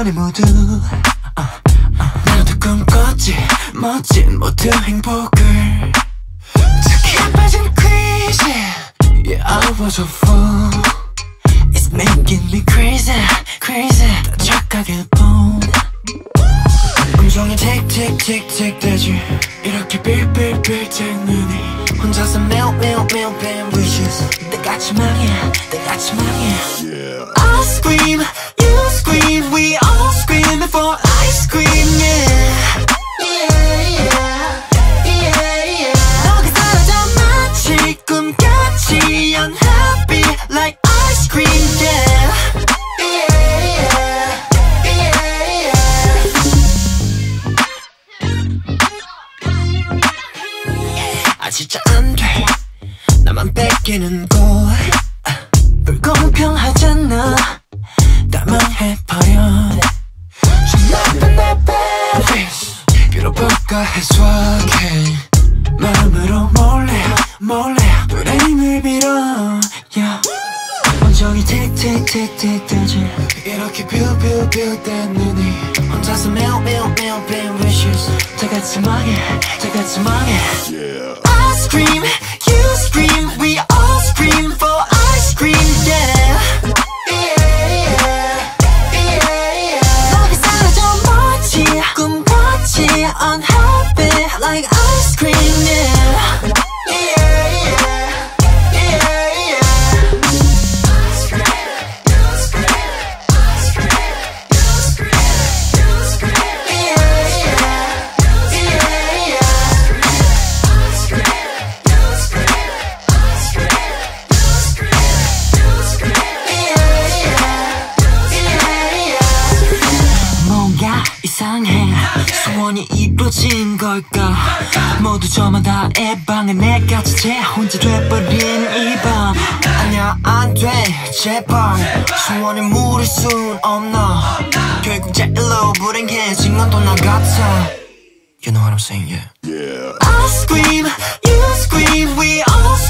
전에 모두 나도 꿈꿨지 멋진 모든 행복을 특히 빠진 crazy Yeah, I was a fool It's making me crazy, crazy 다 착하게 본 음성이 틱틱틱틱 대지 이렇게 빌빌빌 제 눈이 혼자서 매우 뱀 wishes 때같이 망해 때같이 망해 I scream, you scream, we all scream for ice cream yeah 너가 사라져 마치 꿈같이 unhappy like ice cream yeah 아 진짜 안돼 나만 뺏기는 곳 불공평하잖아 다 망해버려 좀 나쁜 내 babies 빌어볼까 해소하게 마음으로 몰래 너의 힘을 빌어 yeah. 온종일 틱틱틱틱 대지 이렇게 뷰뷰뷰 된 눈이 혼자서 매우 뱀 wishes 다같이 망해 I scream, you scream, we all scream for ice cream, yeah. 너가 사라져 마치 꿈같이 unhappy like ice cream, yeah. 소원이 이루어진 걸까 모두 저마다 애방에 내가 자체 혼자 돼버린 이 밤 아니야 안돼 제발 소원에 물을 순 없나 결국 제일로 불행해진 건 또 나 같아 You know what I'm saying, yeah I scream, you scream, we all